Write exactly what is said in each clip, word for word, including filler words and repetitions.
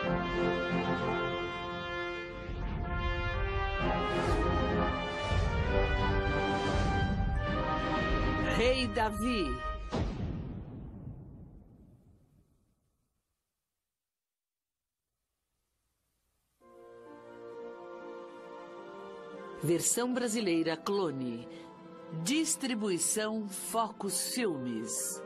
Rei Davi. Versão brasileira Clone. Distribuição Focus Filmes.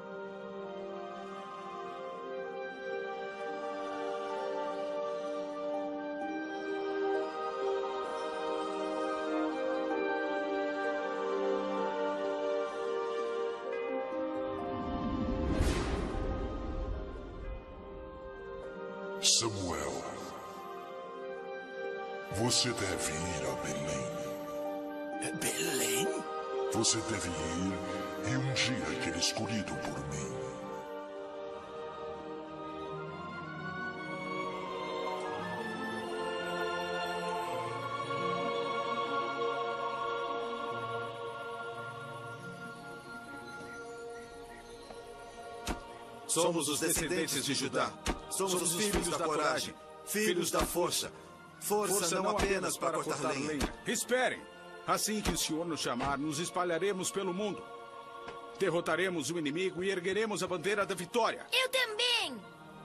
Samuel, você deve ir a Belém. Belém? Você deve ir e um dia que é escolhido por mim. Somos os descendentes de Judá. Somos os filhos da coragem, filhos da força. Força não apenas para cortar lenha. Esperem! Assim que o Senhor nos chamar, nos espalharemos pelo mundo. Derrotaremos o inimigo e ergueremos a bandeira da vitória. Eu também!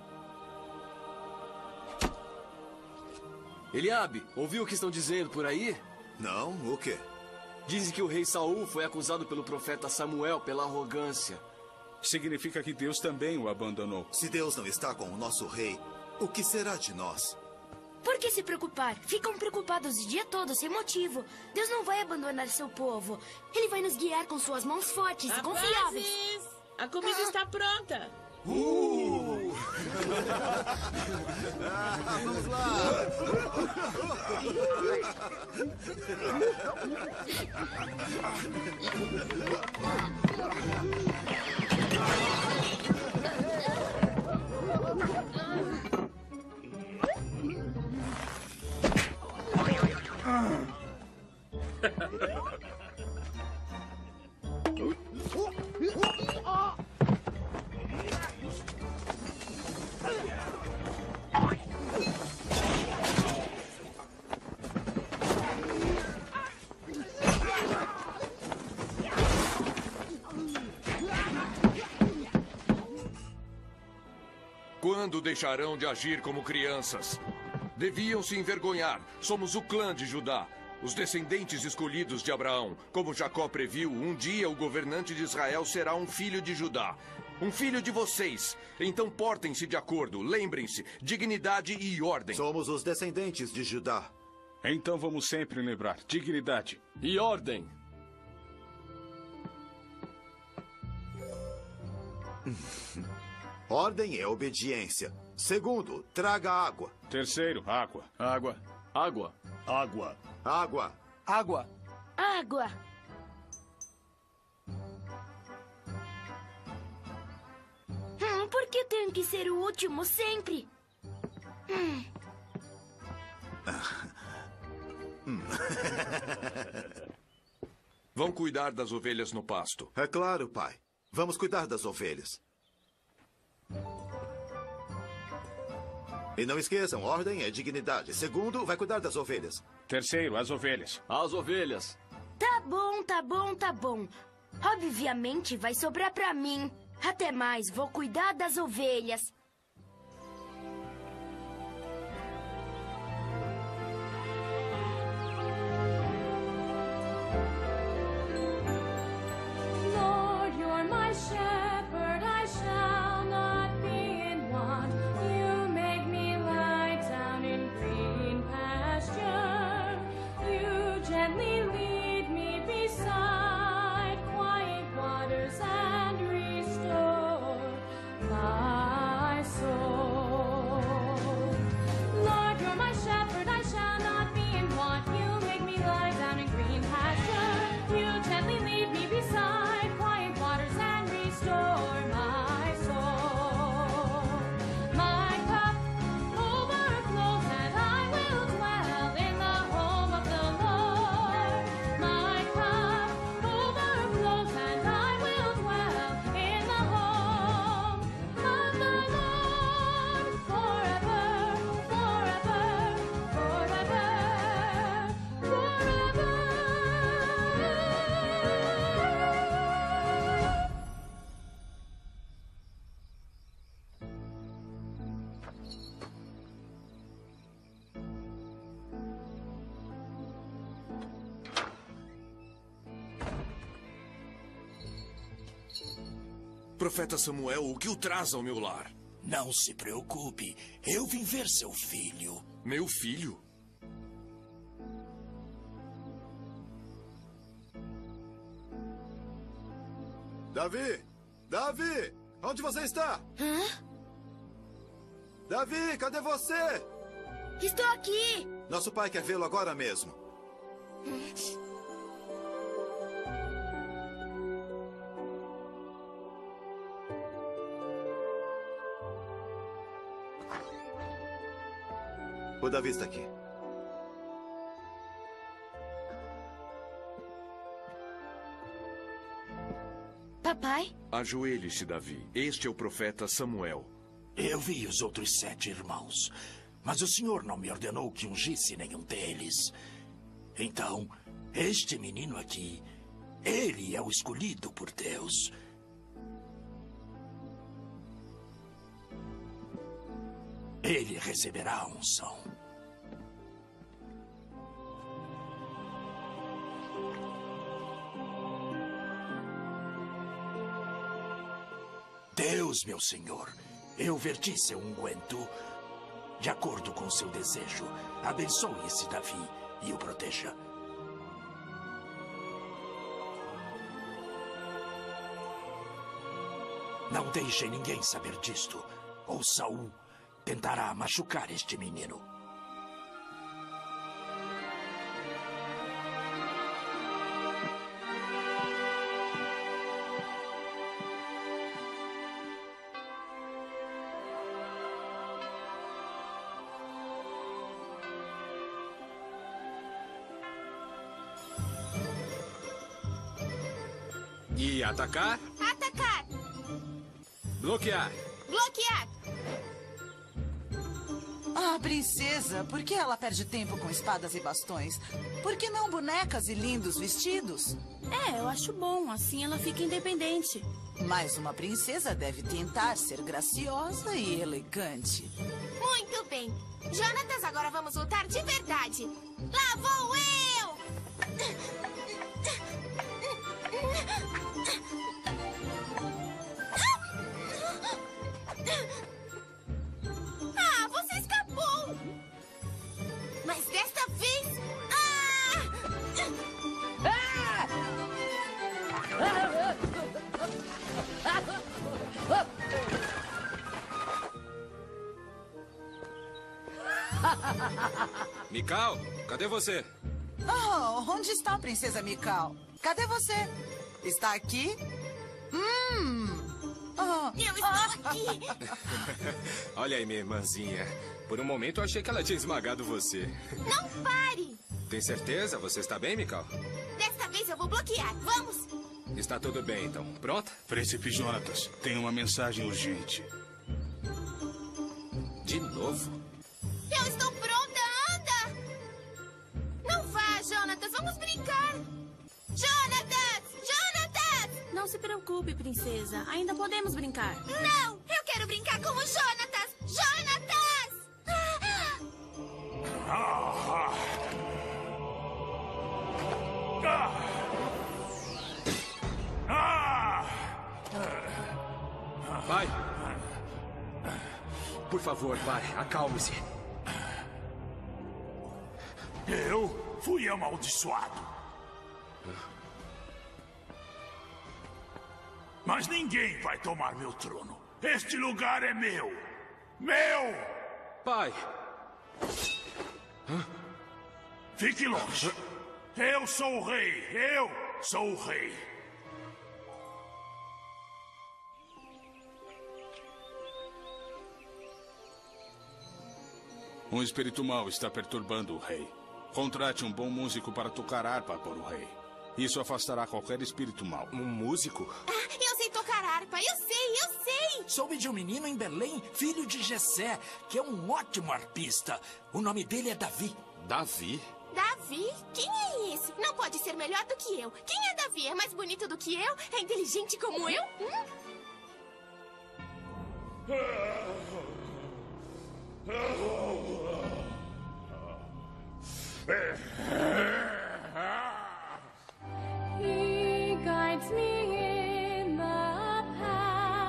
Eliabe, ouviu o que estão dizendo por aí? Não, o quê? Dizem que o rei Saul foi acusado pelo profeta Samuel pela arrogância. Significa que Deus também o abandonou. Se Deus não está com o nosso rei, o que será de nós? Por que se preocupar? Ficam preocupados o dia todo, sem motivo. Deus não vai abandonar seu povo. Ele vai nos guiar com suas mãos fortes e confiáveis. Rapazes, a comida ah. está pronta. Uh! ah, vamos lá! Quando deixarão de agir como crianças? Deviam se envergonhar. Somos o clã de Judá, os descendentes escolhidos de Abraão. Como Jacó previu, um dia o governante de Israel será um filho de Judá. Um filho de vocês. Então portem-se de acordo. Lembrem-se, dignidade e ordem. Somos os descendentes de Judá. Então vamos sempre lembrar, dignidade e ordem. Ordem é obediência. Segundo, traga água. Terceiro, água. Água. Água. Água. Água. Água. Água. Hum, por que tenho que ser o último sempre? Hum. Vão cuidar das ovelhas no pasto. É claro, pai. Vamos cuidar das ovelhas. E não esqueçam, ordem é dignidade. Segundo, vai cuidar das ovelhas. Terceiro, as ovelhas. As ovelhas. Tá bom, tá bom, tá bom. Obviamente vai sobrar pra mim. Até mais, vou cuidar das ovelhas. Lord, you're my shepherd, I shall not be in want. You make me lie down in green pasture. You gently lead me beside quiet waters and restore my Profeta Samuel, o que o traz ao meu lar? Não se preocupe. Eu vim ver seu filho. Meu filho? Davi! Davi! Onde você está? Hã? Davi, cadê você? Estou aqui! Nosso pai quer vê-lo agora mesmo. O Davi está aqui. Papai? Ajoelhe-se, Davi. Este é o profeta Samuel. Eu vi os outros sete irmãos, mas o senhor não me ordenou que ungisse nenhum deles. Então, este menino aqui, ele é o escolhido por Deus. Ele receberá a unção. Deus, meu senhor, eu verti seu unguento de acordo com seu desejo. Abençoe esse Davi e o proteja. Não deixe ninguém saber disto, ou Saul tentará machucar este menino. E atacar? Atacar! Bloquear! Bloquear! Ah, princesa, por que ela perde tempo com espadas e bastões? Por que não bonecas e lindos vestidos? É, eu acho bom, assim ela fica independente. Mas uma princesa deve tentar ser graciosa e elegante. Muito bem. Jonatas, agora vamos lutar de verdade. Lá vou eu! Ah, você escapou! Mas desta vez... Ah! Mikau, cadê você? Oh, onde está a princesa Mikau? Cadê você? Está aqui? Hum! Oh. Eu estou aqui! Olha aí, minha irmãzinha. Por um momento eu achei que ela tinha esmagado você. Não pare! Tem certeza? Você está bem, Mikau? Desta vez eu vou bloquear. Vamos! Está tudo bem, então. Pronta? Príncipe Jonatas, tem uma mensagem urgente. De novo? Eu estou pronta! Anda! Não vá, Jonatas! Vamos brincar! Jonatas! Jonatas! Não se preocupe, princesa. Ainda podemos brincar. Não! Eu quero brincar com o Jonatas! Jonatas! Ah! Ah! Pai! Por favor, pai, acalme-se. Eu fui amaldiçoado. Mas ninguém vai tomar meu trono. Este lugar é meu. Meu! Pai! Fique longe. Eu sou o rei. Eu sou o rei. Um espírito mau está perturbando o rei. Contrate um bom músico para tocar harpa para o rei. Isso afastará qualquer espírito mau. Um músico? Ah, eu sei tocar harpa. Eu sei, eu sei. Soube de um menino em Belém, filho de Jessé, que é um ótimo arpista. O nome dele é Davi. Davi? Davi? Quem é esse? Não pode ser melhor do que eu. Quem é Davi? É mais bonito do que eu? É inteligente como eu? Hum? He guides me in the path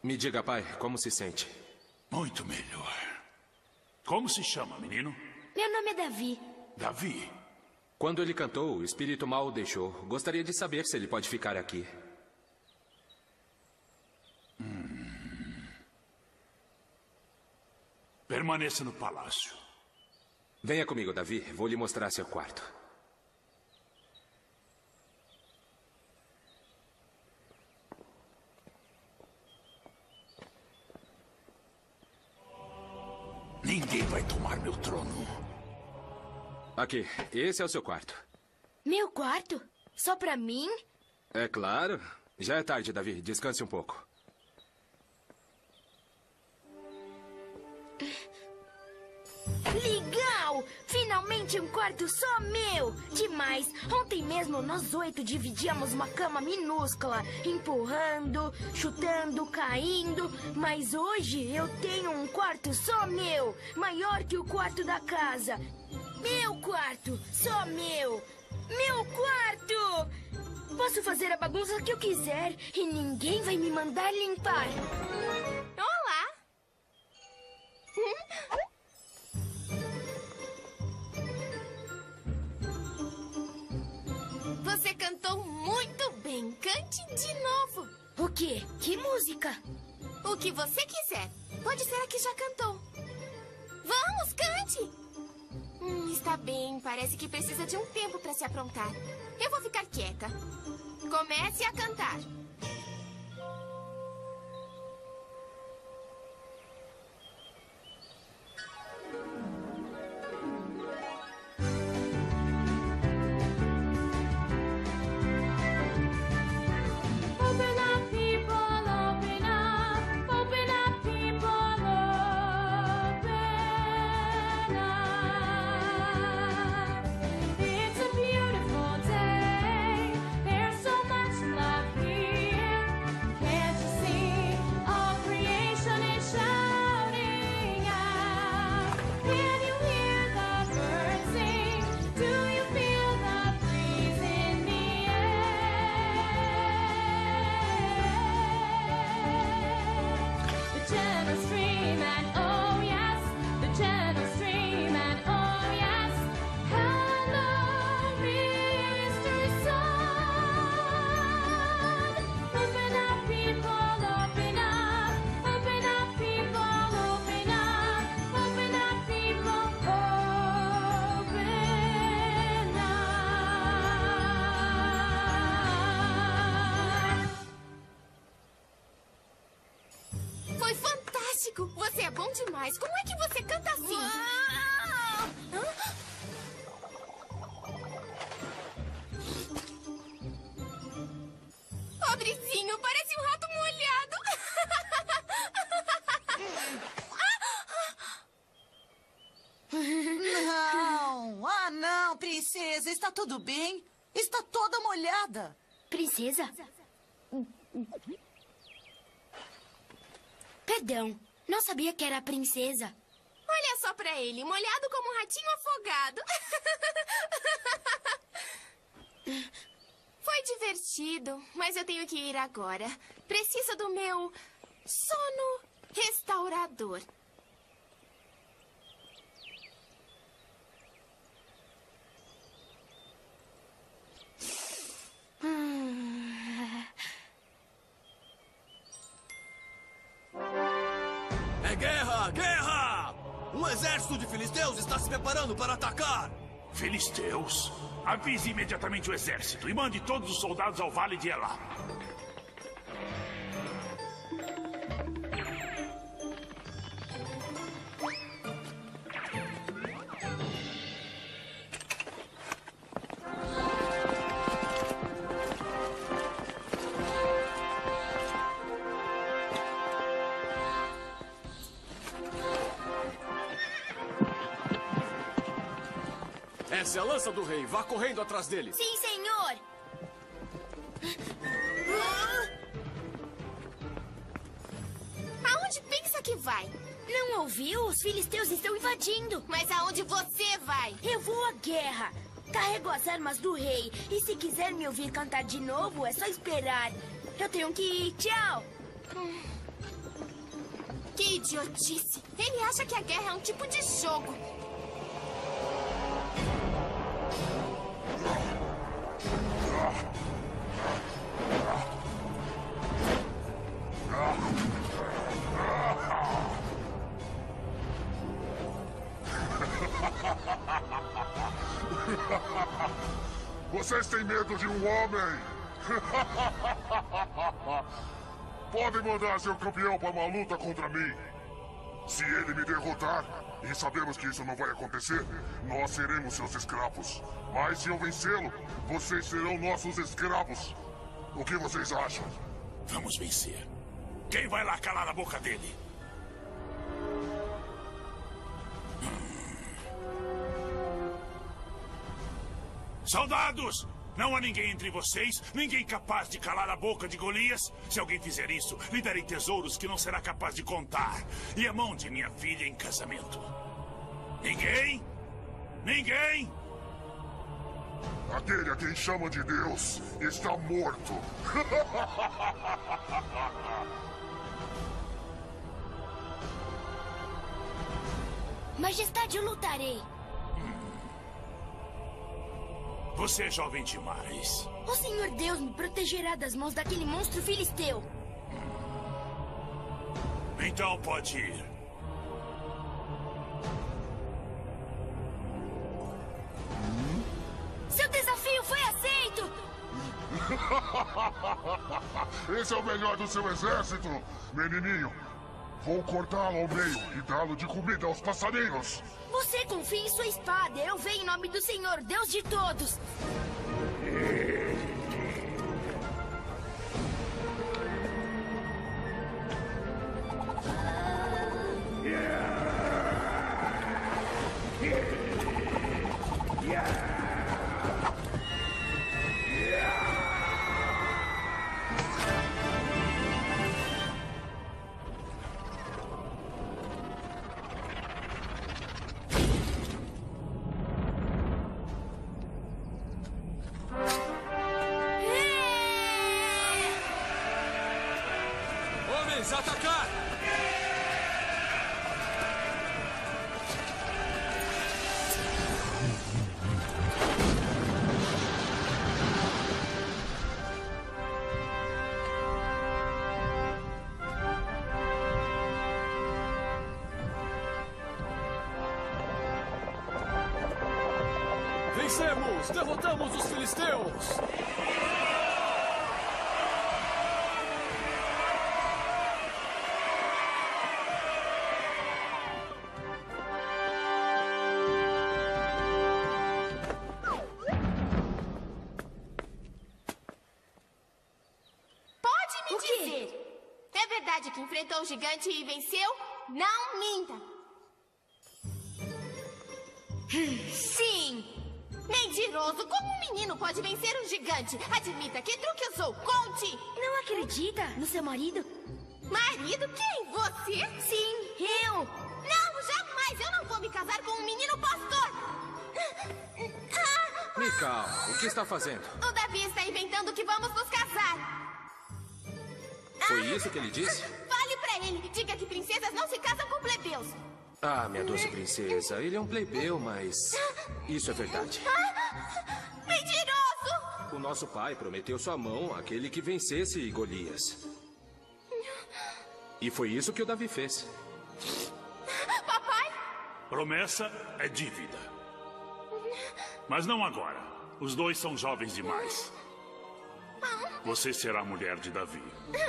Me diga, pai, como se sente? Muito melhor. Como se chama, menino? Meu nome é Davi. Davi. Quando ele cantou, o espírito mal o deixou. Gostaria de saber se ele pode ficar aqui. Hum. Permaneça no palácio. Venha comigo, Davi. Vou lhe mostrar seu quarto. Ninguém vai tomar meu trono. Aqui, esse é o seu quarto. Meu quarto? Só pra mim? É claro. Já é tarde, Davi. Descanse um pouco. Legal! Finalmente um quarto só meu! Demais! Ontem mesmo nós oito dividíamos uma cama minúscula, empurrando, chutando, caindo. Mas hoje eu tenho um quarto só meu, maior que o quarto da casa. Meu quarto, só meu! Meu quarto! Posso fazer a bagunça que eu quiser e ninguém vai me mandar limpar. Olá! Você cantou muito bem. Cante de novo. O quê? Que música? O que você quiser. Pode ser a que já cantou. Vamos, cante! Hum, está bem. Parece que precisa de um tempo para se aprontar. Eu vou ficar quieta. Comece a cantar. Open up, people, open up. Open up, people, open up. It's a beautiful day. There's so much love here. Can't you see? All creation is shouting out. Can you hear the birds sing? Do you feel the breeze in the The gentle stream and oh yes, the gentle stream and oh yes. Hello, Mister Sun. Open up, people, open up. Open up, people, open up. Open up, people, open up. Foi fantástico! Você é bom demais. Como é que você canta assim? Hã? Pobrezinho, parece um rato molhado. Não! Ah, não, princesa. Está tudo bem? Está toda molhada. Princesa? Perdão, não sabia que era a princesa. Olha só pra ele, molhado como um ratinho afogado. Foi divertido, mas eu tenho que ir agora. Preciso do meu sono restaurador. É guerra! Guerra! Um exército de filisteus está se preparando para atacar! Filisteus? Avise imediatamente o exército e mande todos os soldados ao Vale de Elá. Essa é a lança do rei. Vá correndo atrás dele. Sim, senhor! Aonde pensa que vai? Não ouviu? Os filisteus estão invadindo. Mas aonde você vai? Eu vou à guerra. Carrego as armas do rei. E se quiser me ouvir cantar de novo, é só esperar. Eu tenho que ir. Tchau. Que idiotice! Ele acha que a guerra é um tipo de jogo. Vocês têm medo de um homem? Podem mandar seu campeão para uma luta contra mim. Se ele me derrotar, e sabemos que isso não vai acontecer, nós seremos seus escravos. Mas se eu vencê-lo, vocês serão nossos escravos. O que vocês acham? Vamos vencer. Quem vai lá calar a boca dele? Soldados! Não há ninguém entre vocês, ninguém capaz de calar a boca de Golias. Se alguém fizer isso, lhe darei tesouros que não será capaz de contar. E a mão de minha filha em casamento. Ninguém? Ninguém? Aquele a quem chamam de Deus está morto. Majestade, eu lutarei. Você é jovem demais. O Senhor Deus me protegerá das mãos daquele monstro filisteu. Então pode ir. Seu desafio foi aceito! Esse é o melhor do seu exército, menininho. Vou cortá-lo ao meio e dá-lo de comida aos passarinhos. Você confia em sua espada. Eu venho em nome do Senhor, Deus de todos. Atacar! Vencemos! Derrotamos os filisteus! Que enfrentou o gigante e venceu? Não minta! Sim! Mentiroso! Como um menino pode vencer um gigante? Admita, que truque usou? Conte! Não acredita no seu marido? Marido? Quem? Você? Sim, eu! Não, jamais! Eu não vou me casar com um menino pastor! Mikal, o que está fazendo? O Davi está inventando que vamos nos casar! Foi isso que ele disse? Fale pra ele. Diga que princesas não se casam com plebeus. Ah, minha doce princesa, ele é um plebeu, mas isso é verdade. Mentiroso! O nosso pai prometeu sua mão àquele que vencesse Golias. E foi isso que o Davi fez. Papai? Promessa é dívida. Mas não agora. Os dois são jovens demais. Você será a mulher de Davi.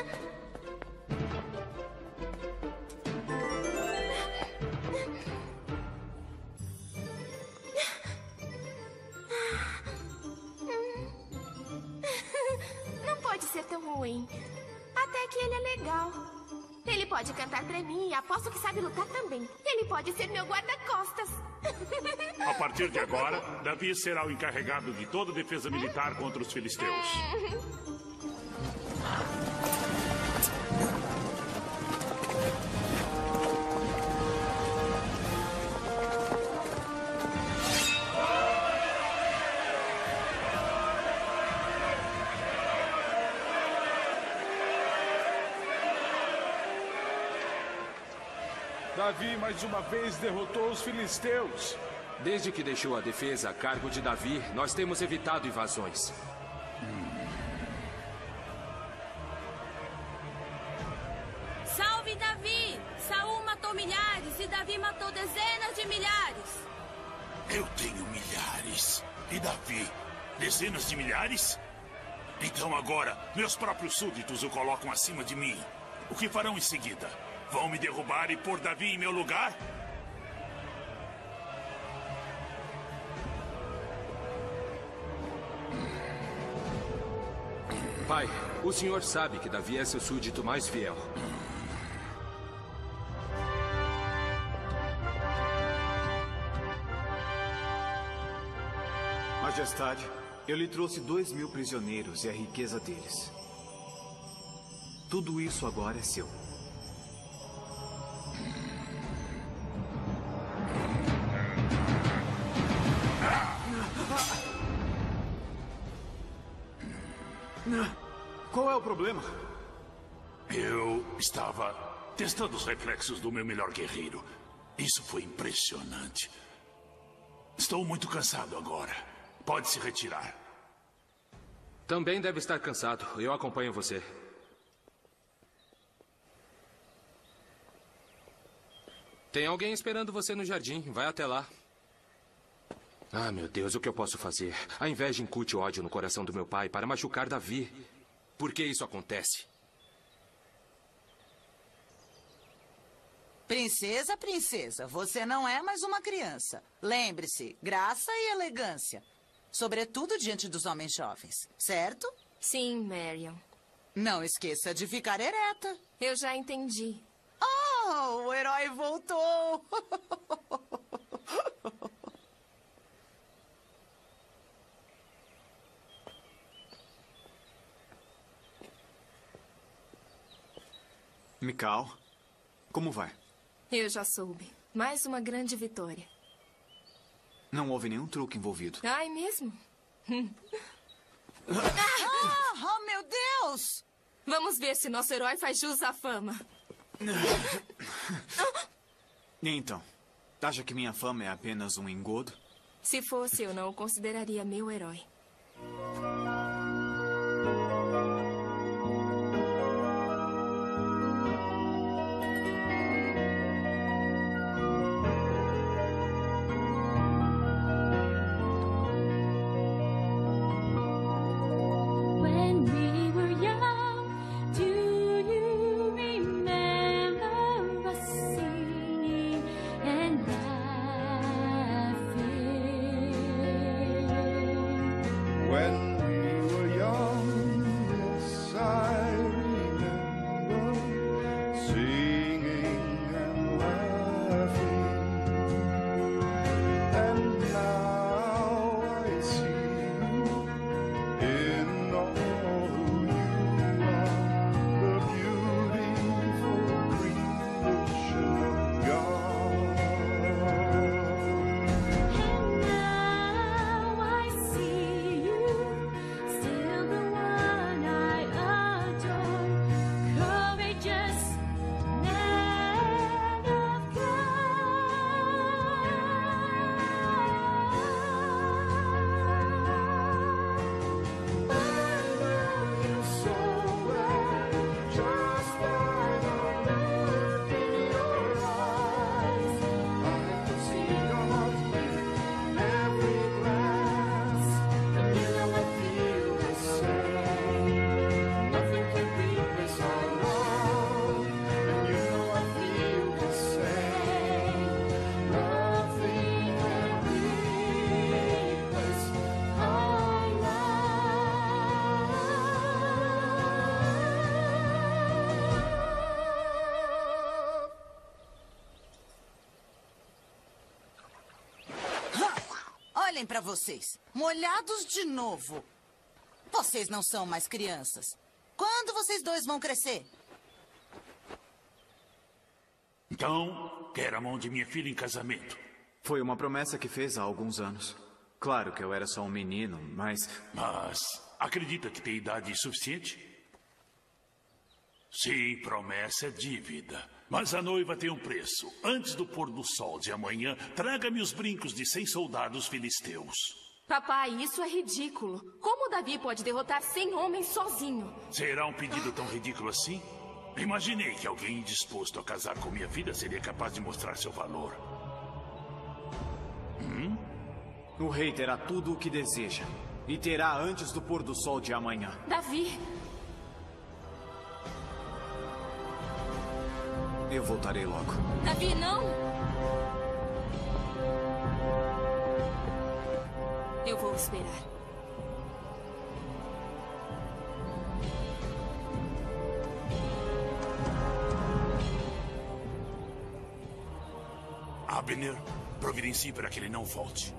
Não pode ser tão ruim. Até que ele é legal. Ele pode cantar pra mim e aposto que sabe lutar também. Ele pode ser meu guarda-costas. A partir de agora, Davi será o encarregado de toda a defesa militar contra os filisteus. Davi mais uma vez derrotou os filisteus. Desde que deixou a defesa a cargo de Davi, nós temos evitado invasões. Salve Davi! Saul matou milhares e Davi matou dezenas de milhares. Eu tenho milhares. E Davi? Dezenas de milhares? Então agora, meus próprios súditos o colocam acima de mim. O que farão em seguida? Vão me derrubar e pôr Davi em meu lugar? Pai, o senhor sabe que Davi é seu súdito mais fiel. Majestade, eu lhe trouxe dois mil prisioneiros e a riqueza deles. Tudo isso agora é seu. Qual é o problema? Eu estava testando os reflexos do meu melhor guerreiro. Isso foi impressionante. Estou muito cansado agora. Pode se retirar. Também deve estar cansado. Eu acompanho você. Tem alguém esperando você no jardim. Vai até lá. Ah, meu Deus, o que eu posso fazer? A inveja incute ódio no coração do meu pai para machucar Davi. Por que isso acontece? Princesa, princesa, você não é mais uma criança. Lembre-se, graça e elegância. Sobretudo diante dos homens jovens, certo? Sim, Marion. Não esqueça de ficar ereta. Eu já entendi. Oh, o herói voltou! Mikal, como vai? Eu já soube. Mais uma grande vitória. Não houve nenhum truque envolvido. Ai, mesmo? Ah, oh, meu Deus! Vamos ver se nosso herói faz jus à fama. E então, acha que minha fama é apenas um engodo? Se fosse, eu não o consideraria meu herói. Olhem pra vocês, molhados de novo. Vocês não são mais crianças. Quando vocês dois vão crescer? Então, quer a mão de minha filha em casamento? Foi uma promessa que fez há alguns anos. Claro que eu era só um menino, mas... Mas acredita que tem idade suficiente? Sim, promessa é dívida. Mas a noiva tem um preço. Antes do pôr do sol de amanhã, traga-me os brincos de cem soldados filisteus. Papai, isso é ridículo. Como Davi pode derrotar cem homens sozinho? Será um pedido tão ridículo assim? Imaginei que alguém disposto a casar com minha filha seria capaz de mostrar seu valor. Hum? O rei terá tudo o que deseja. E terá antes do pôr do sol de amanhã. Davi! Eu voltarei logo. Davi, não! Eu vou esperar. Abner, providencie para que ele não volte.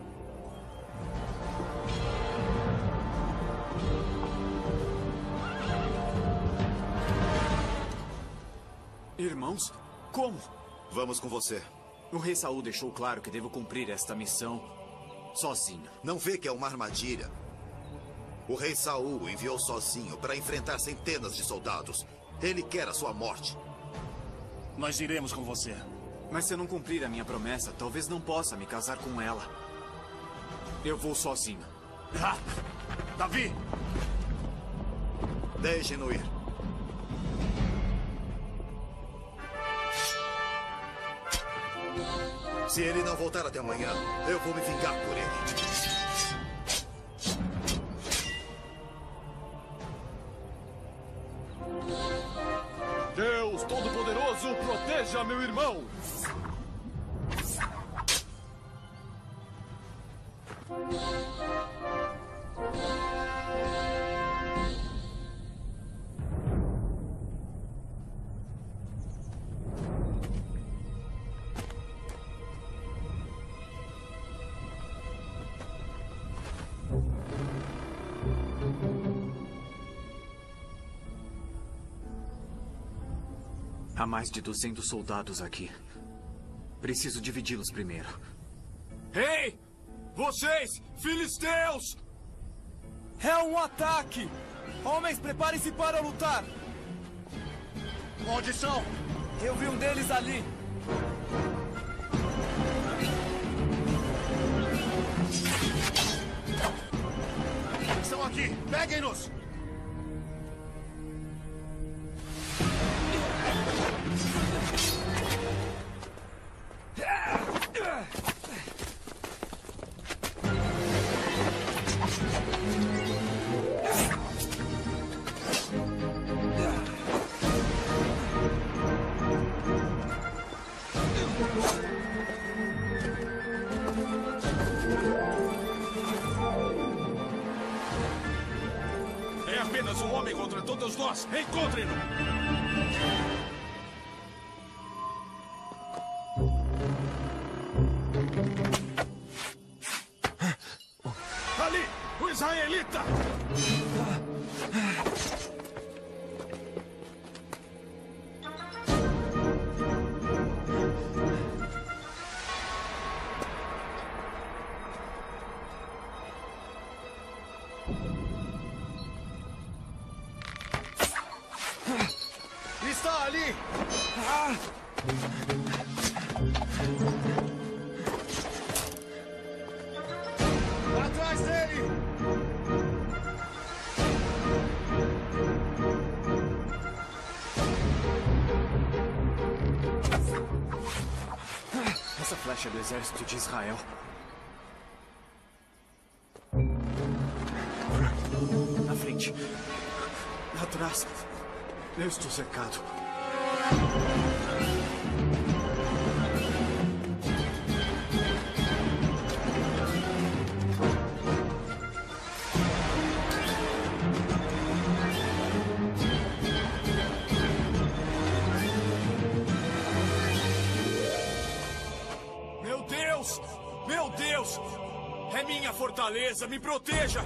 Irmãos? Como? Vamos com você. O rei Saul deixou claro que devo cumprir esta missão sozinho. Não vê que é uma armadilha? O rei Saul o enviou sozinho para enfrentar centenas de soldados. Ele quer a sua morte. Nós iremos com você. Mas se eu não cumprir a minha promessa, talvez não possa me casar com ela. Eu vou sozinho. Ah, Davi! Deixem-no ir. Se ele não voltar até amanhã, eu vou me vingar por ele. Deus Todo-Poderoso, proteja meu irmão! Há mais de duzentos soldados aqui. Preciso dividi-los primeiro. Ei! Vocês, filisteus! É um ataque! Homens, preparem-se para lutar! Onde são? Eu vi um deles ali. Estão aqui! Peguem-nos! É apenas um homem contra todos nós. Encontrem-no! Ali! O israelita! Está ali! Ah! Atrás dele! Essa flecha é do exército de Israel. Na frente. Atrás. Eu estou cercado. Meu Deus! Meu Deus! É minha fortaleza! Me proteja!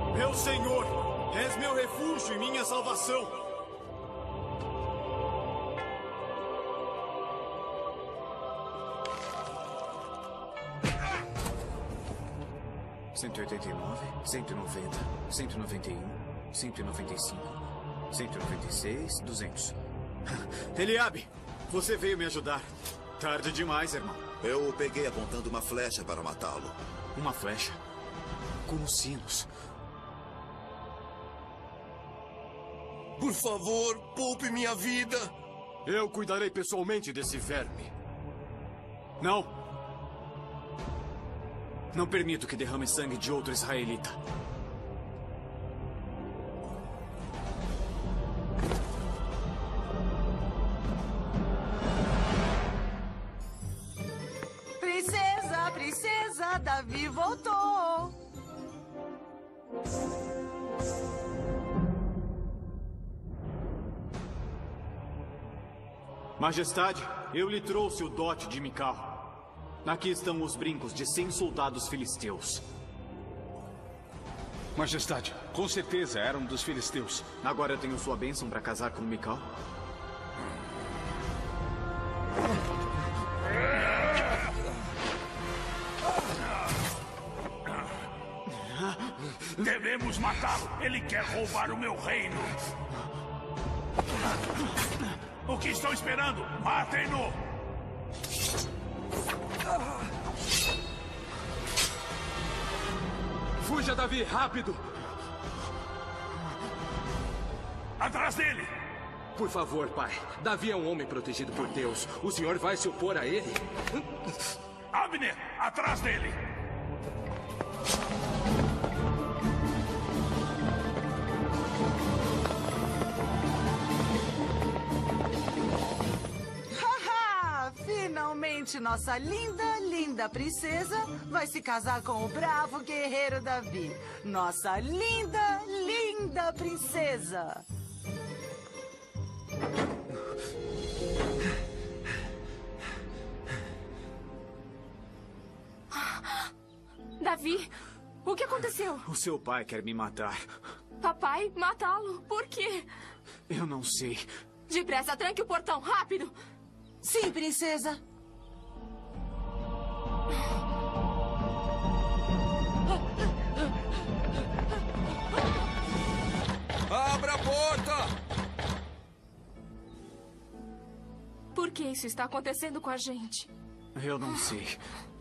Meu Senhor, és meu refúgio e minha salvação. cento e oitenta e nove, cento e noventa, cento e noventa e um, cento e noventa e cinco, cento e noventa e seis, duzentos. Eliabe, você veio me ajudar. Tarde demais, irmão. Eu o peguei apontando uma flecha para matá-lo. Uma flecha? Com os sinos. Por favor, poupe minha vida. Eu cuidarei pessoalmente desse verme. Não. Não permito que derrame sangue de outro israelita. Princesa, princesa, Davi voltou. Majestade, eu lhe trouxe o dote de Mical. Aqui estão os brincos de cem soldados filisteus. Majestade, com certeza eram dos filisteus. Agora eu tenho sua bênção para casar com Mical? Devemos matá-lo. Ele quer roubar o meu reino. O que estão esperando? Matem-no! Fuja, Davi, rápido! Atrás dele! Por favor, pai. Davi é um homem protegido por Deus. O senhor vai se opor a ele? Abner, atrás dele! Finalmente, nossa linda, linda princesa vai se casar com o bravo guerreiro Davi. Nossa linda, linda princesa. Davi, o que aconteceu? O seu pai quer me matar. Papai, matá-lo? Por quê? Eu não sei. Depressa, tranque o portão, rápido! Sim, princesa. Abra a porta! Por que isso está acontecendo com a gente? Eu não sei.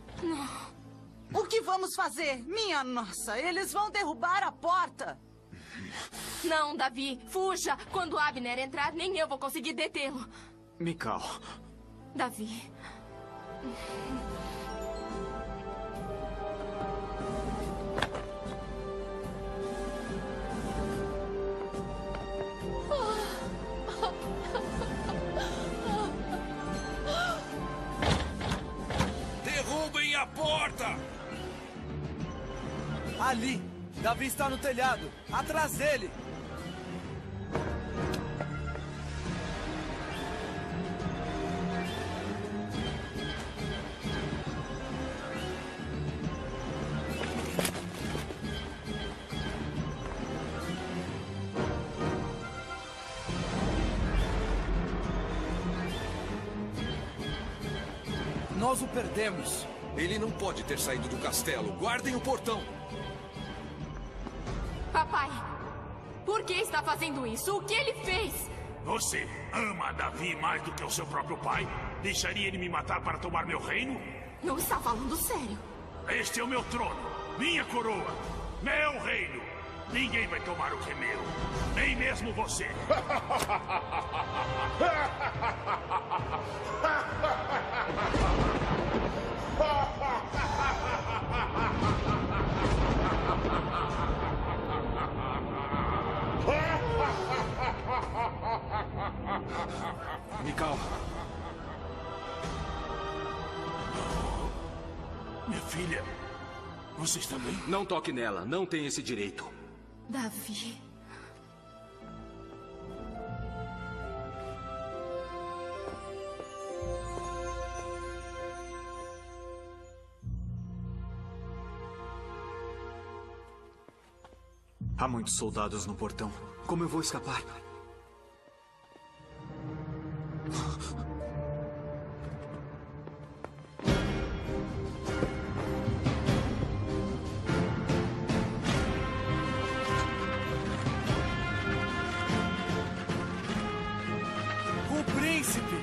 O que vamos fazer? Minha nossa, eles vão derrubar a porta. Não, Davi, fuja! Quando Abner entrar, nem eu vou conseguir detê-lo. Mical. Davi. Derrubem a porta! Ali! Davi está no telhado! Atrás dele! Nós o perdemos. Ele não pode ter saído do castelo. Guardem o portão. Papai, por que está fazendo isso? O que ele fez? Você ama Davi mais do que o seu próprio pai? Deixaria ele me matar para tomar meu reino? Não está falando sério. Este é o meu trono, minha coroa, meu reino. Ninguém vai tomar o que é meu, nem mesmo você. Mical. Minha filha, você está bem? Não toque nela, não tem esse direito. Davi. Há muitos soldados no portão. Como eu vou escapar? O príncipe!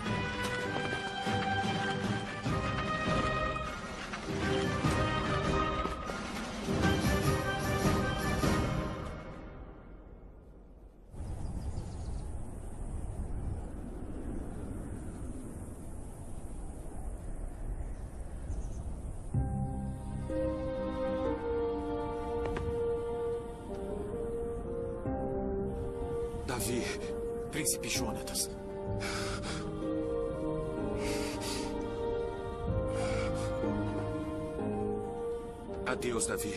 Davi, Príncipe Jonatas. Adeus, Davi.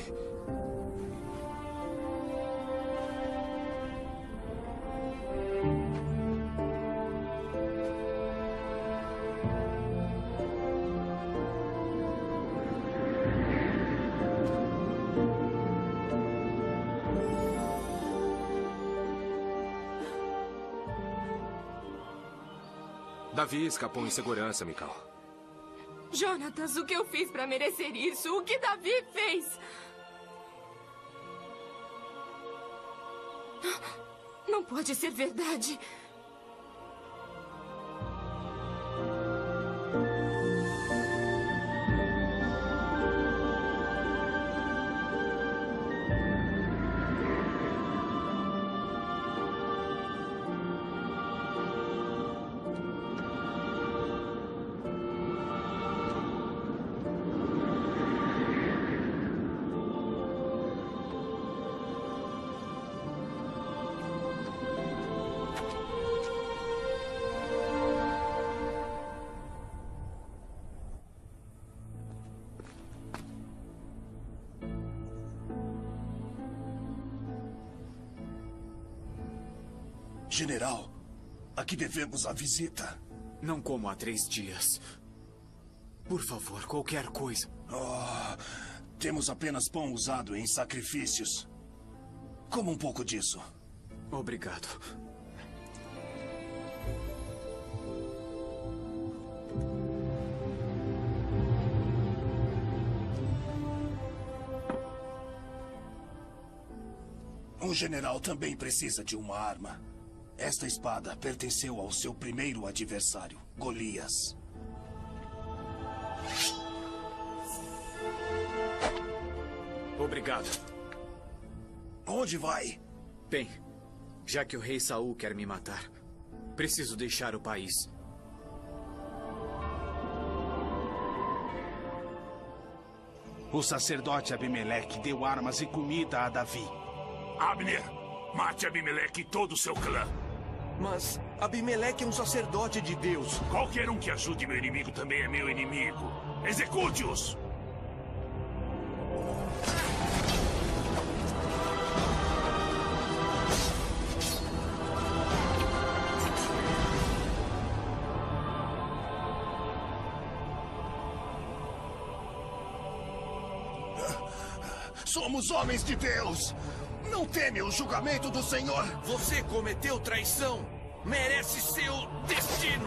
Davi escapou em segurança, Mikal. Jonatas, o que eu fiz pra merecer isso? O que Davi fez? Não pode ser verdade. General, a que devemos a visita? Não como há três dias. Por favor, qualquer coisa. Oh, temos apenas pão usado em sacrifícios. Coma um pouco disso. Obrigado. Um general também precisa de uma arma. Esta espada pertenceu ao seu primeiro adversário, Golias. Obrigado. Onde vai? Bem, já que o rei Saul quer me matar, preciso deixar o país. O sacerdote Abimeleque deu armas e comida a Davi. Abner, mate Abimeleque e todo o seu clã. Mas Abimeleque é um sacerdote de Deus. Qualquer um que ajude meu inimigo também é meu inimigo. Execute-os! Somos homens de Deus! Não teme o julgamento do Senhor? Você cometeu traição! Merece seu destino!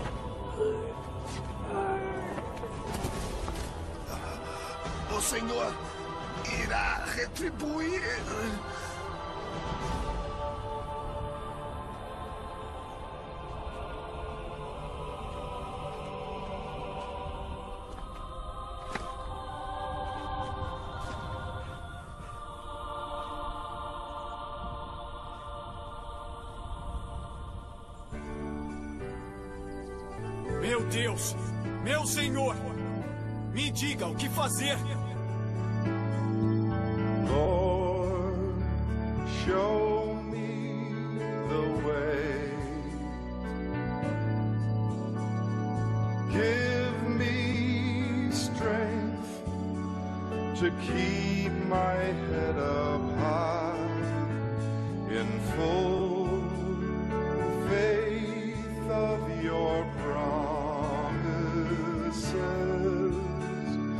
O Senhor irá retribuir. Meu Deus! Meu Senhor! Me diga o que fazer! Lord, show me the way. Give me strength to keep my head up high in full faith of your promises.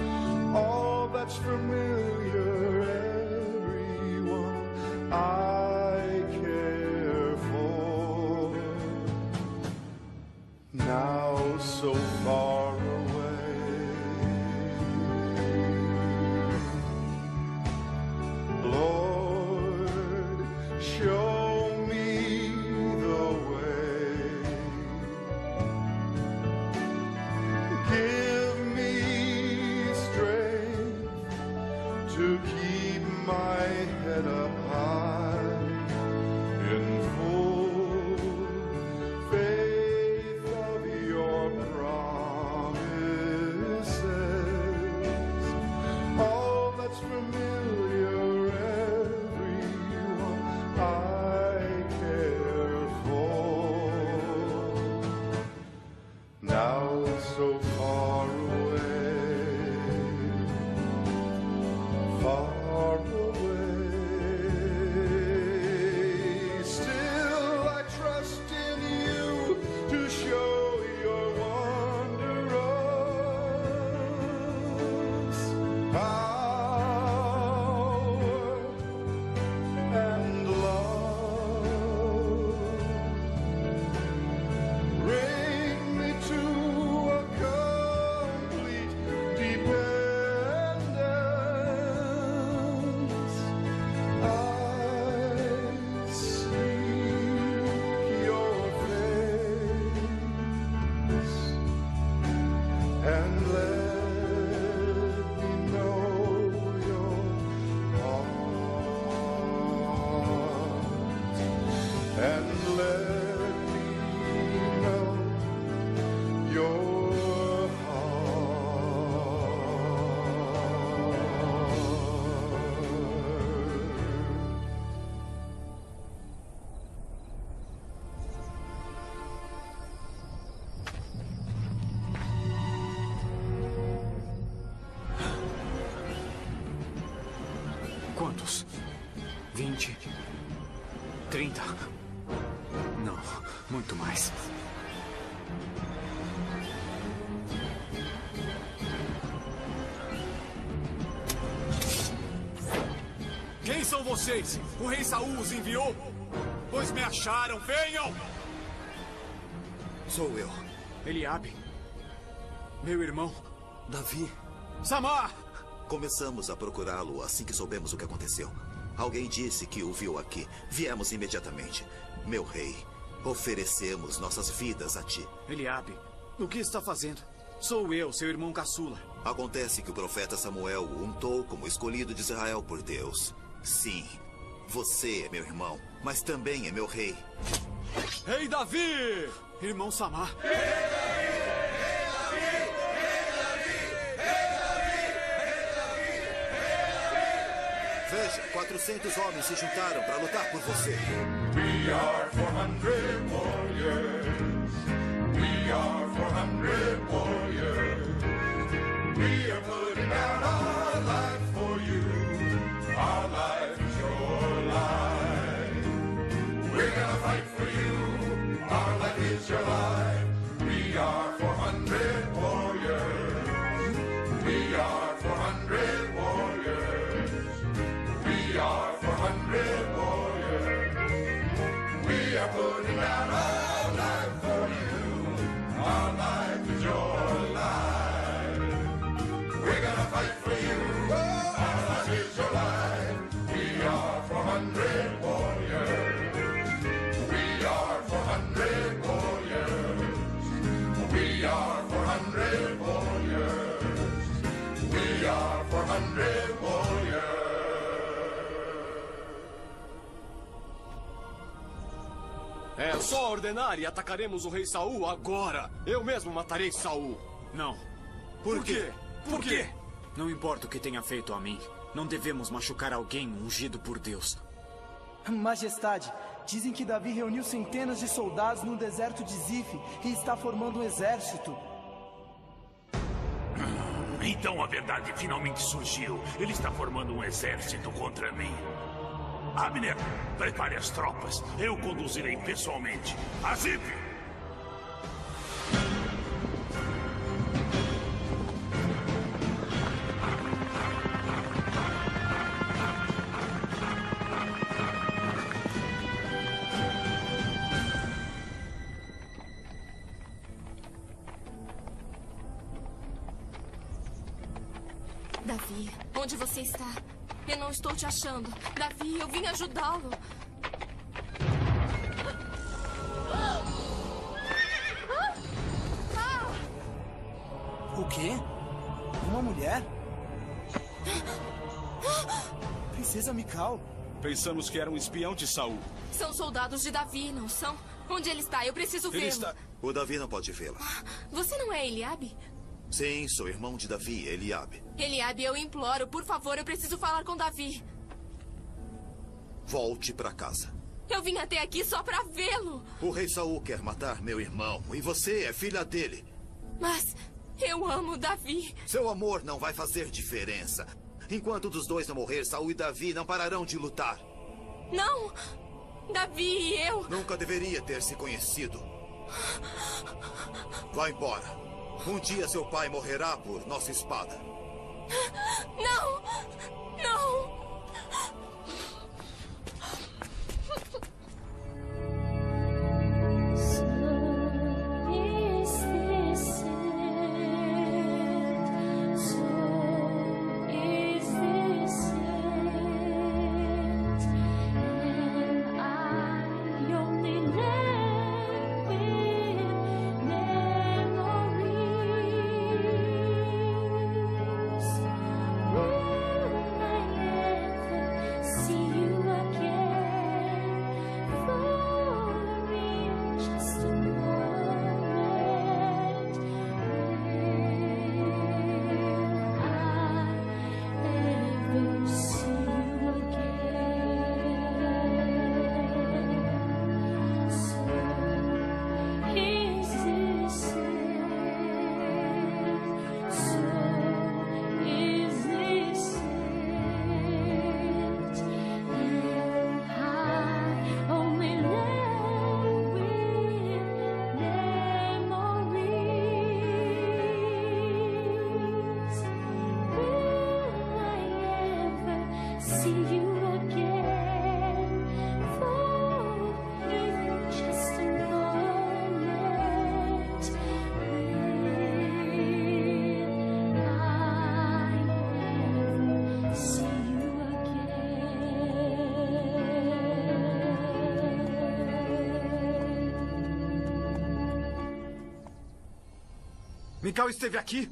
All that's familiar, everyone I to keep my head up high in full faith of your promises. All that's familiar, everyone I care for. Now so far away, far away. Still I trust in you to show your wondrous power and love. Bring me to a complete dependence. I seek your face and let me know your heart and let me know your Quantos? Vinte? Trinta? Não, muito mais. Quem são vocês? O rei Saul os enviou? Pois me acharam, venham! Sou eu. Eliabe. Meu irmão. Davi. Samar! Começamos a procurá-lo assim que soubemos o que aconteceu. Alguém disse que o viu aqui. Viemos imediatamente. Meu rei, oferecemos nossas vidas a ti. Eliabe, o que está fazendo? Sou eu, seu irmão caçula. Acontece que o profeta Samuel o untou como escolhido de Israel por Deus. Sim, você é meu irmão, mas também é meu rei. Rei Davi! Irmão Samar. Veja, quatrocentos homens se juntaram para lutar por você. We are four hundred warriors. We are four hundred warriors. We are putting down our life for you. Our life is your life. We're gonna fight for you. Our life is your life. We are four hundred warriors. We are four hundred warriors. We are four hundred warriors. We are putting down our life for you. Our life is your life. We're gonna fight for you. Our life is your life. We are four hundred warriors. We are four hundred warriors. We are four hundred warriors. We are four hundred warriors. É só ordenar e atacaremos o rei Saul agora. Eu mesmo matarei Saul. Não. Por quê? Por quê? Não importa o que tenha feito a mim. Não devemos machucar alguém ungido por Deus. Majestade, dizem que Davi reuniu centenas de soldados no deserto de Zif e está formando um exército. Então a verdade finalmente surgiu. Ele está formando um exército contra mim. Abner, prepare as tropas. Eu conduzirei pessoalmente. A Zif! Davi, onde você está? Eu não estou te achando. Davi, eu vim ajudá-lo. O quê? Uma mulher? princesa Mikau. Pensamos que era um espião de Saul. São soldados de Davi, não são? Onde ele está? Eu preciso Ele vê-lo. está... O Davi não pode vê-la. Você não é Eliabe? Sim, sou irmão de Davi, Eliabe. Eliabe, eu imploro, por favor, eu preciso falar com Davi. Volte para casa. Eu vim até aqui só para vê-lo. O rei Saul quer matar meu irmão e você é filha dele. Mas eu amo Davi. Seu amor não vai fazer diferença. Enquanto dos dois não morrer, Saul e Davi não pararão de lutar. Não! Davi e eu... Nunca deveria ter se conhecido. Vá embora. Um dia seu pai morrerá por nossa espada. Não! Não! Mikau esteve aqui?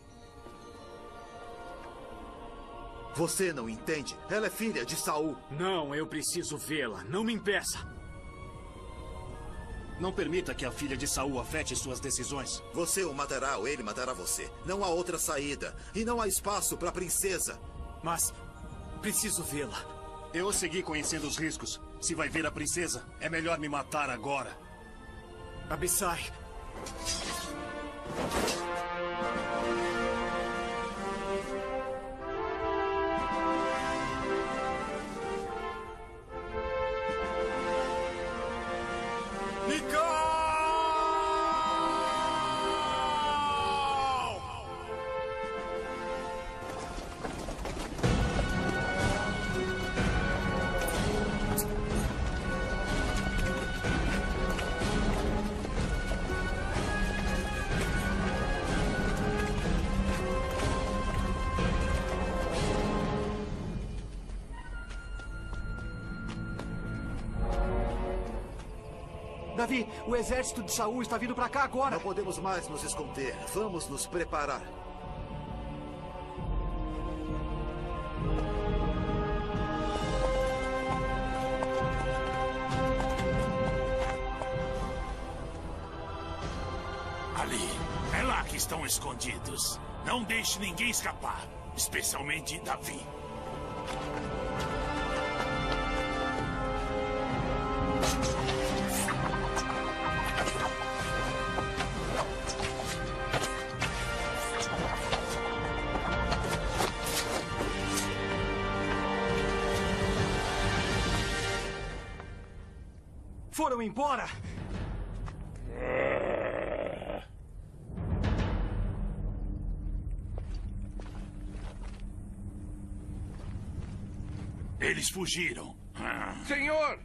Você não entende? Ela é filha de Saul. Não, eu preciso vê-la. Não me impeça. Não permita que a filha de Saul afete suas decisões. Você o matará ou ele matará você. Não há outra saída. E não há espaço para a princesa. Mas preciso vê-la. Eu segui conhecendo os riscos. Se vai ver a princesa, é melhor me matar agora. Abissai. Davi, o exército de Saul está vindo para cá agora. Não podemos mais nos esconder. Vamos nos preparar. Ali. É lá que estão escondidos. Não deixe ninguém escapar. Especialmente Davi. Foram embora! Eles fugiram. Senhor!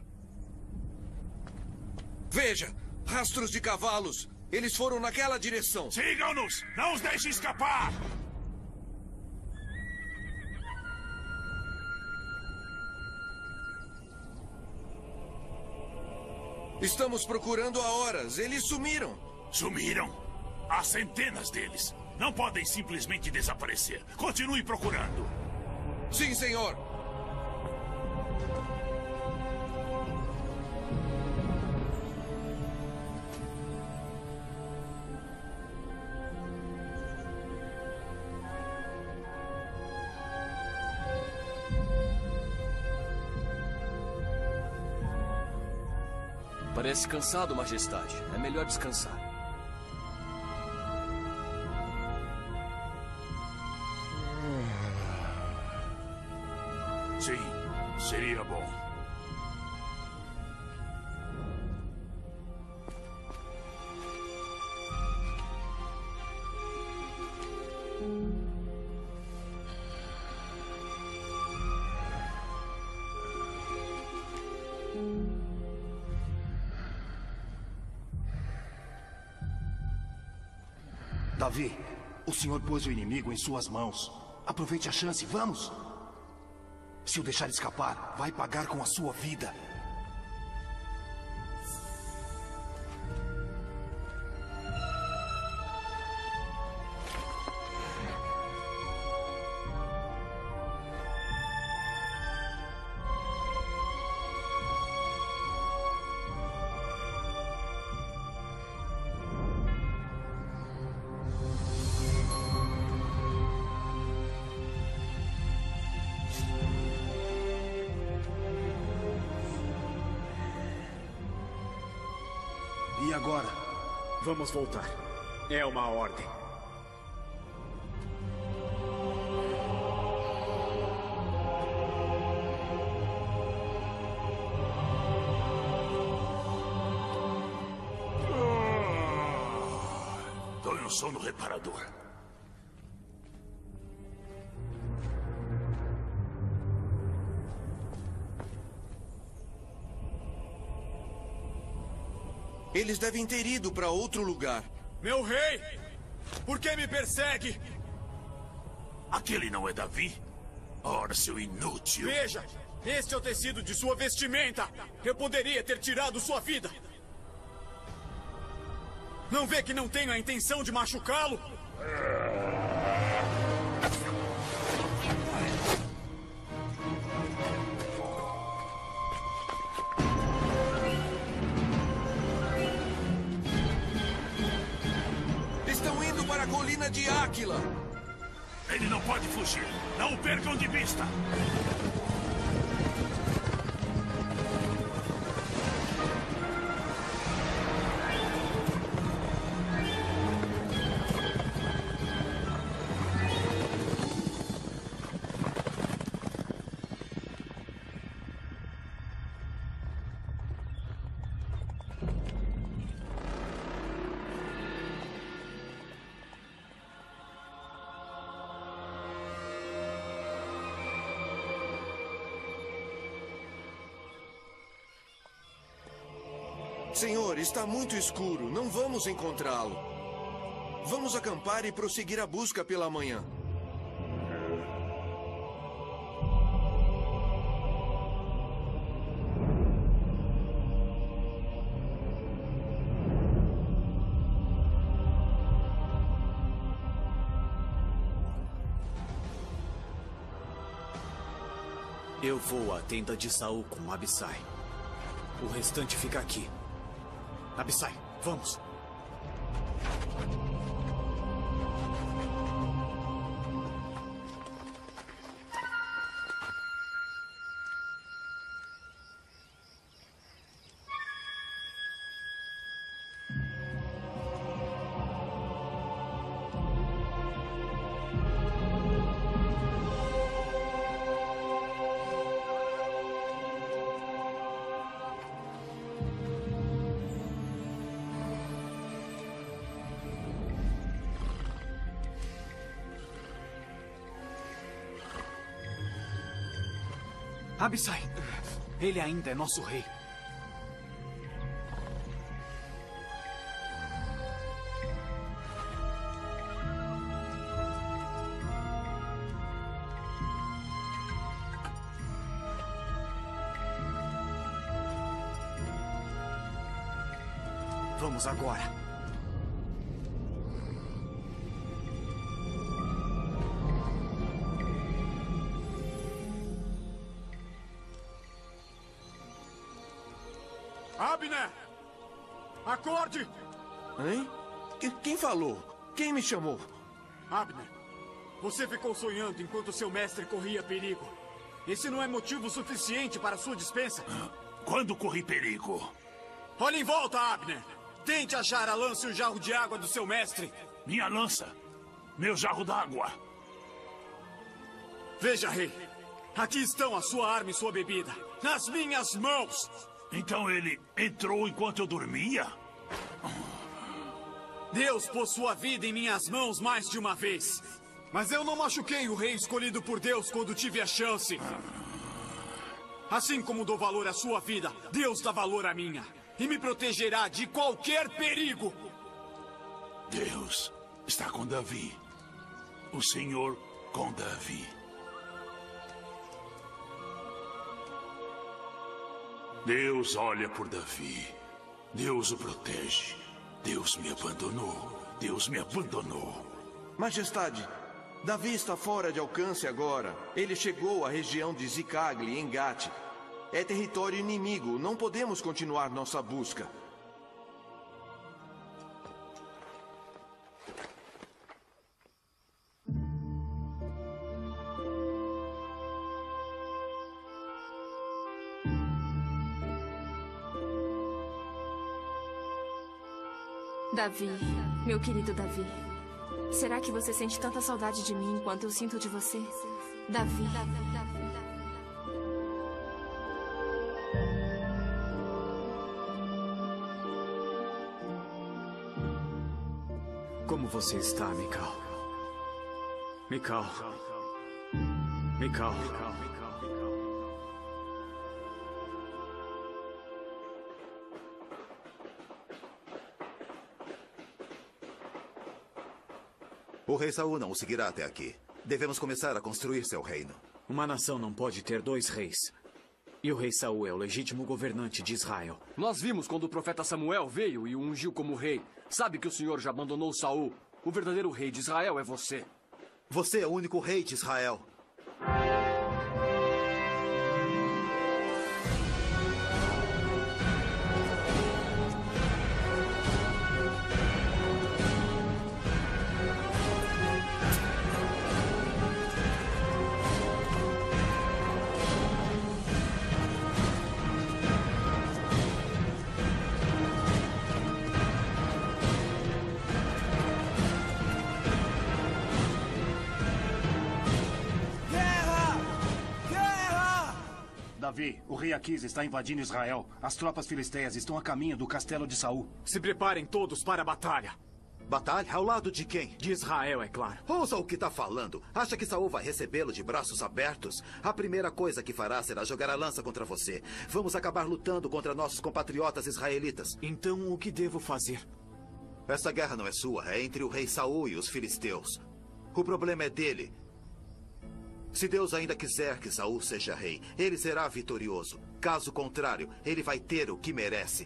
Veja! Rastros de cavalos! Eles foram naquela direção. Sigam-nos! Não os deixe escapar! Estamos procurando há horas. Eles sumiram. Sumiram? Há centenas deles. Não podem simplesmente desaparecer. Continue procurando. Sim, senhor. Parece cansado, Majestade. É melhor descansar. Sim, seria bom. Davi, o senhor pôs o inimigo em suas mãos. Aproveite a chance, vamos! Se o deixar escapar, vai pagar com a sua vida. E agora? Vamos voltar. É uma ordem. Tô em um sono reparador. Eles devem ter ido para outro lugar. Meu rei! Por que me persegue? Aquele não é Davi? Ora, seu inútil. Veja! Este é o tecido de sua vestimenta! Eu poderia ter tirado sua vida! Não vê que não tenho a intenção de machucá-lo? Estão indo para a colina de Áquila. Ele não pode fugir. Não o percam de vista. Senhor, está muito escuro. Não vamos encontrá-lo. Vamos acampar e prosseguir a busca pela manhã. Eu vou à tenda de Saul com Abissai. O restante fica aqui. Abissai, vamos. Abissai, ele ainda é nosso rei. Vamos agora. Abner! Acorde! Hein? Que- Quem falou? Quem me chamou? Abner, você ficou sonhando enquanto seu mestre corria perigo. Esse não é motivo suficiente para sua dispensa? Quando corri perigo? Olhe em volta, Abner! Tente achar a lança e o jarro de água do seu mestre. Minha lança? Meu jarro d'água? Veja, rei. Aqui estão a sua arma e sua bebida. Nas minhas mãos! Então ele entrou enquanto eu dormia? Deus pôs sua vida em minhas mãos mais de uma vez. Mas eu não machuquei o rei escolhido por Deus quando tive a chance. Assim como dou valor à sua vida, Deus dá valor à minha. E me protegerá de qualquer perigo. Deus está com Davi. O Senhor com Davi. Deus olha por Davi. Deus o protege. Deus me abandonou. Deus me abandonou. Majestade, Davi está fora de alcance agora. Ele chegou à região de Zicagli, em Gate. É território inimigo. Não podemos continuar nossa busca. Davi, meu querido Davi. Será que você sente tanta saudade de mim quanto eu sinto de você? Davi. Como você está, Mikal? Mikal. Mikal. O rei Saul não o seguirá até aqui. Devemos começar a construir seu reino. Uma nação não pode ter dois reis. E o rei Saul é o legítimo governante de Israel. Nós vimos quando o profeta Samuel veio e o ungiu como rei. Sabe que o senhor já abandonou Saul. O verdadeiro rei de Israel é você. Você é o único rei de Israel. Davi, o rei Aquis está invadindo Israel. As tropas filisteias estão a caminho do castelo de Saul. Se preparem todos para a batalha. Batalha? Ao lado de quem? De Israel, é claro. Ouça o que está falando. Acha que Saul vai recebê-lo de braços abertos? A primeira coisa que fará será jogar a lança contra você. Vamos acabar lutando contra nossos compatriotas israelitas. Então, o que devo fazer? Essa guerra não é sua, é entre o rei Saul e os filisteus. O problema é dele. Se Deus ainda quiser que Saul seja rei, ele será vitorioso. Caso contrário, ele vai ter o que merece.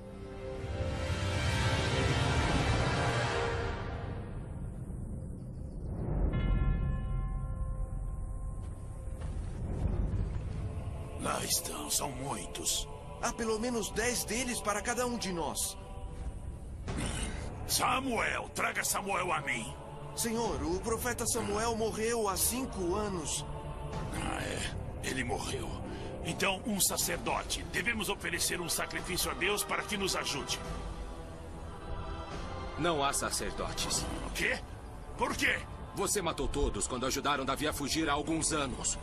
Lá estão, são muitos. Há pelo menos dez deles para cada um de nós. Samuel, traga Samuel a mim. Senhor, o profeta Samuel morreu há cinco anos. Ah, é. Ele morreu. Então, um sacerdote. Devemos oferecer um sacrifício a Deus para que nos ajude. Não há sacerdotes. O quê? Por quê? Você matou todos quando ajudaram Davi a fugir há alguns anos.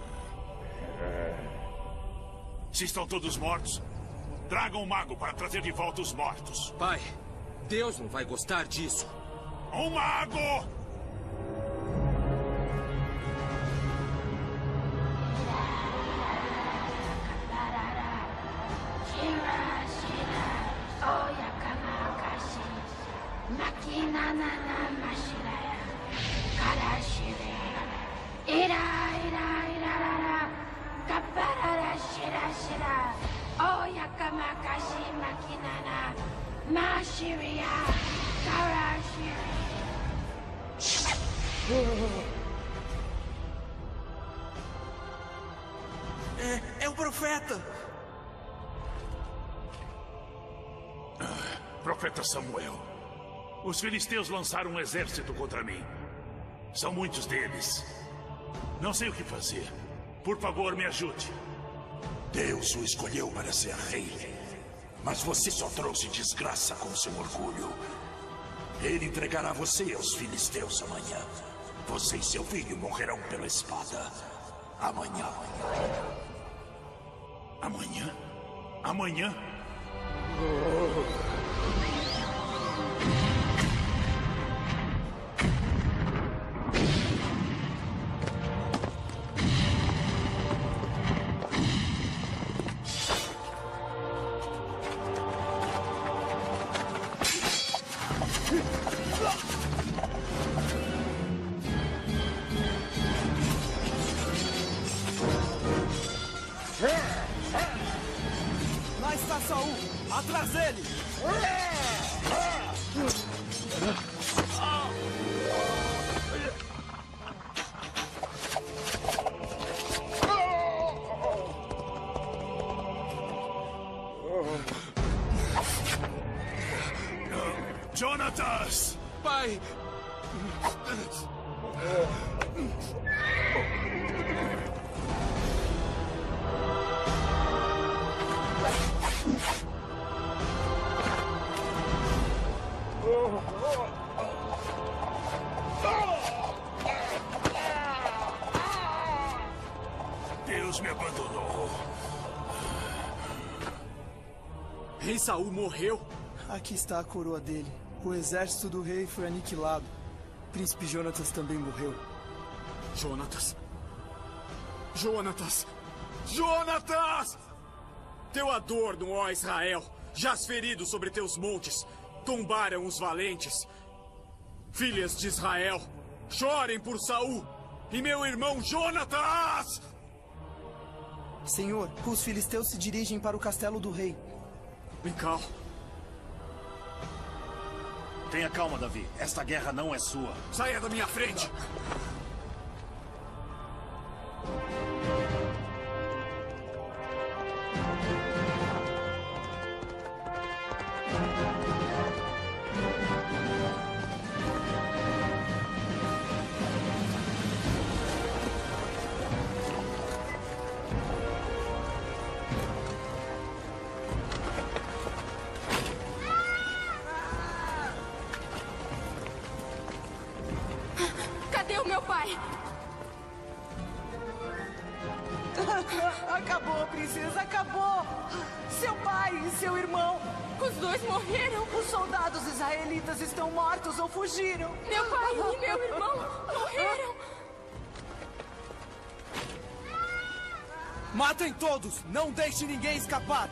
Se estão todos mortos, tragam um mago para trazer de volta os mortos. Pai, Deus não vai gostar disso. Um mago! É, é o profeta! Profeta Samuel, os filisteus lançaram um exército contra mim. São muitos deles. Não sei o que fazer. Por favor, me ajude. Deus o escolheu para ser rei. Mas você só trouxe desgraça com seu orgulho. Ele entregará você aos filisteus amanhã. Você e seu filho morrerão pela espada. Amanhã. Amanhã? Amanhã? Lá está Saul! Atrás dele! Jonatas! Pai! Deus me abandonou. Rei Saul morreu? Aqui está a coroa dele. O exército do rei foi aniquilado. Príncipe Jonatas também morreu. Jonatas? Jonatas! Jonatas! Teu adorno, ó Israel, jaz ferido sobre teus montes. Tombaram os valentes. Filhas de Israel, chorem por Saul e meu irmão Jonatas! Senhor, os filisteus se dirigem para o castelo do rei. Mical. Tenha calma, Davi. Esta guerra não é sua. Saia da minha frente! Cadê o meu pai? Acabou, princesa, acabou! Seu pai e seu irmão! Os dois morreram! Os soldados israelitas estão mortos ou fugiram! Meu pai e meu irmão morreram! Matem todos! Não deixe ninguém escapar!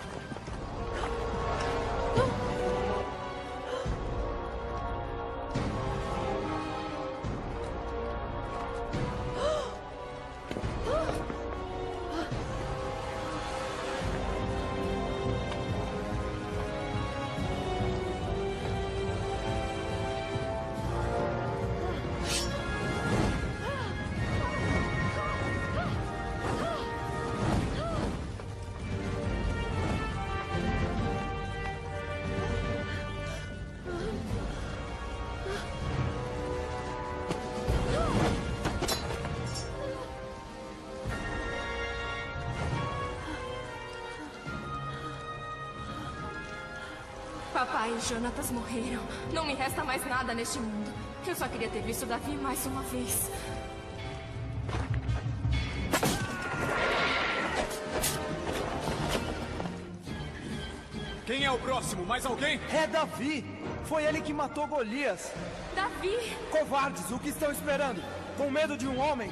Papai e Jonatas morreram. Não me resta mais nada neste mundo. Eu só queria ter visto Davi mais uma vez. Quem é o próximo? Mais alguém? É Davi! Foi ele que matou Golias! Davi! Covardes, o que estão esperando? Com medo de um homem?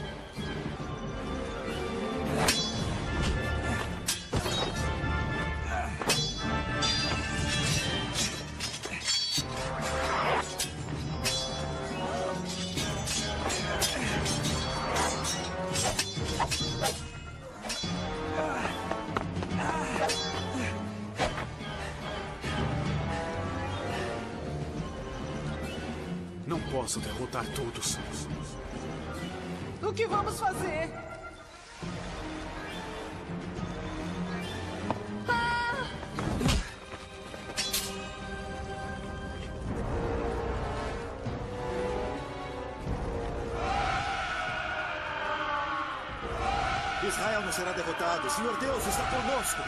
Não posso derrotar todos. O que vamos fazer? Israel não será derrotado. O Senhor Deus está conosco.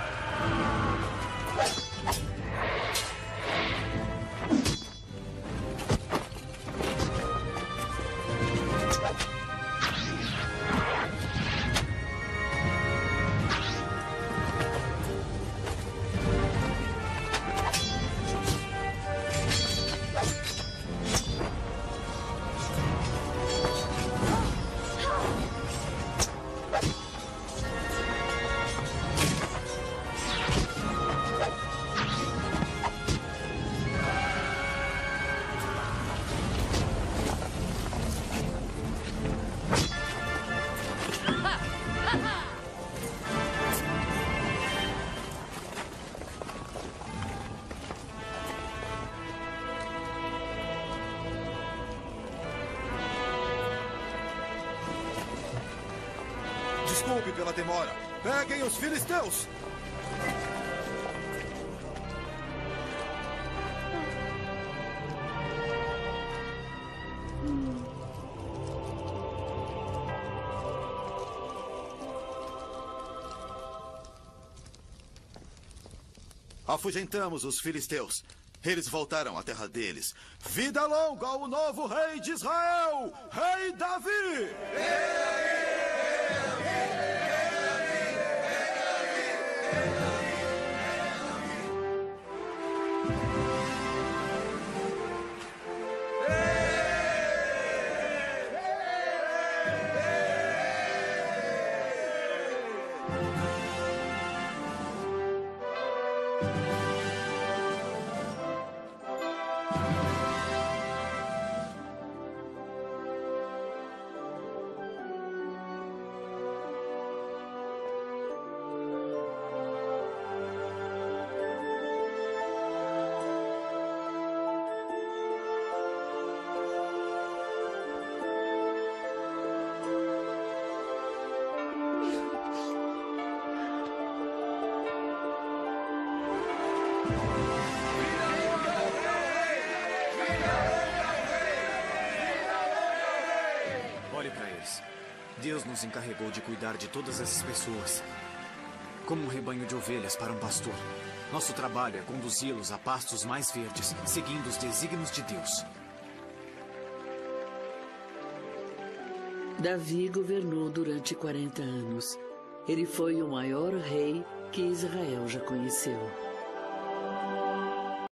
Desculpe pela demora. Peguem os filisteus! Afugentamos os filisteus. Eles voltaram à terra deles. Vida longa ao novo rei de Israel, Rei Davi! Olhe para eles. Deus nos encarregou de cuidar de todas essas pessoas, como um rebanho de ovelhas para um pastor. Nosso trabalho é conduzi-los a pastos mais verdes, seguindo os desígnios de Deus. Davi governou durante quarenta anos. Ele foi o maior rei que Israel já conheceu.